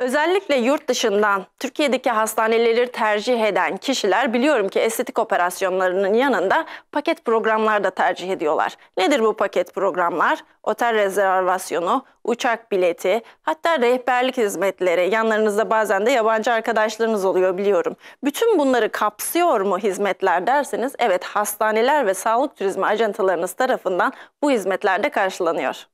Özellikle yurt dışından Türkiye'deki hastaneleri tercih eden kişiler biliyorum ki estetik operasyonlarının yanında paket programlar da tercih ediyorlar. Nedir bu paket programlar? Otel rezervasyonu, uçak bileti, hatta rehberlik hizmetleri, yanlarınızda bazen de yabancı arkadaşlarınız oluyor biliyorum. Bütün bunları kapsıyor mu hizmetler derseniz evet, hastaneler ve sağlık turizmi ajantalarınız tarafından bu hizmetler de karşılanıyor.